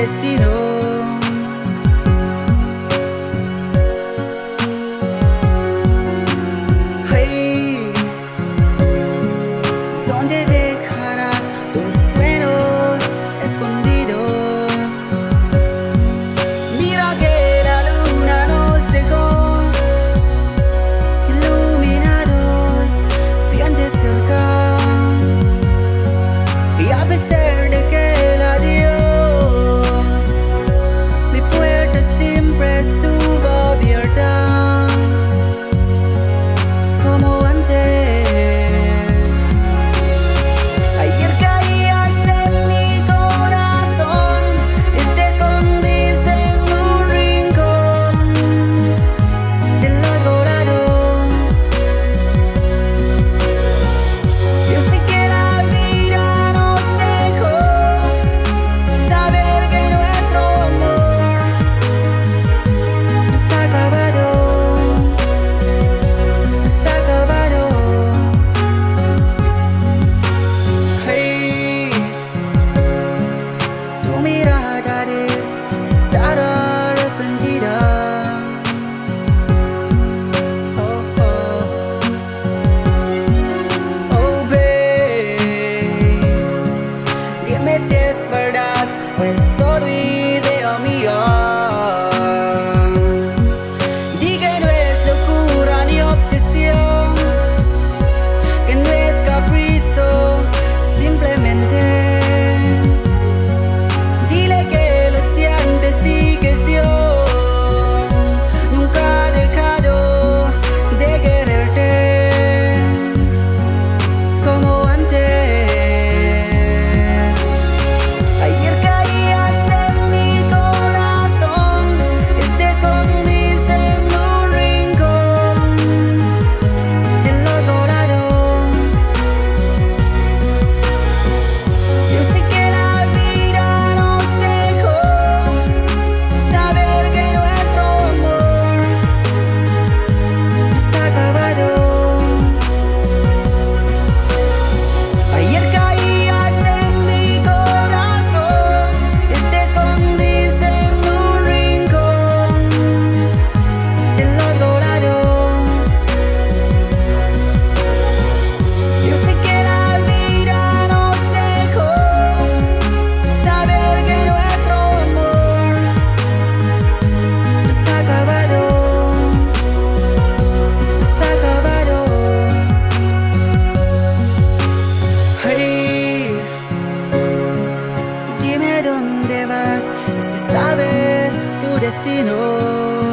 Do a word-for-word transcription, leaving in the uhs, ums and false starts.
destino. Hey, ¿dónde dejarás tus sueños escondidos? Mira que la luna nos dejó iluminados bien de cerca, y a pesar de que el adiós, mi puerta siempre estuvo abierta como antes. Ayer caías en mi corazón y te escondiste en un rincón del otro lado. Yo sé que la vida nos dejó saber que nuestro amor no está acabado, no está acabado. Hey, tu mirada es estar arrepentida. Oh, oh, oh, babe, dime si es verdad o es solo idea mía. Di que no es locura ni obsesión, que no es capricho, simplemente dile que lo sientes y que yo nunca he dejado de quererte como antes. Ayer caías en mi corazón y te escondiste en un rincón del otro lado. Yo sé que la vida nos dejó saber que nuestro amor no está acabado. Ayer caías en mi corazón y te escondiste en un rincón del otro lado. Yo sé que la vida nos dejó saber que nuestro amor no está acabado, no está acabado. Hey, dime dónde vas y si sabes tu destino.